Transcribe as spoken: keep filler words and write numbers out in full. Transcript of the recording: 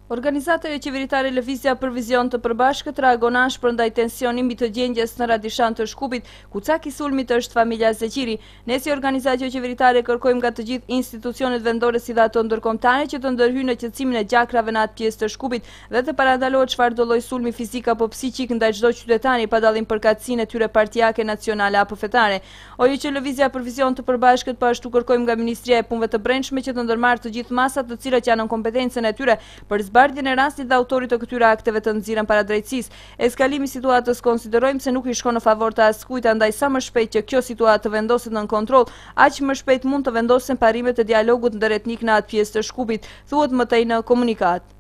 Organizata e qeveritare Lëvizja për Vizion të Përbashkët reagon ashpër ndaj tensioni mbi të gjendjes në Radishan të Shkupit, ku cak i sulmit është familja Zeqiri. Ne si organizatë qeveritare kërkojmë nga të gjithë institucionet vendore si dhe ato ndërkombëtare që të ndërhyjnë në qetësimin e gjakrave në atë pjesë të Shkupit dhe të parandalohet çfarëdo lloj sulmi fizik apo psiqik ndaj çdo qytetari pa dallim për katësinë e tyre partijake, nacionale apo fetare. Ojo që Lëvizja për Vizion të Përbashkët po ashtu kërkojmë nga Ministria e Punëve të Brendshme që të ndërmarrë të gjithë masat të cilat janë në kompetencën e tyre për zbardhjen e rastit dhe autorit të këtyre akteve të nxirren para drejtësisë. Eskalimi i situatës konsiderojmë se nuk i shkon në favor të askujt, andaj sa më shpejt që kjo situatë të vendoset nën kontroll, aq më shpejt mund të vendosen parimet e dialogut ndëretnik në atë pjesë të Shkupit, thuhet mëtej në komunikat.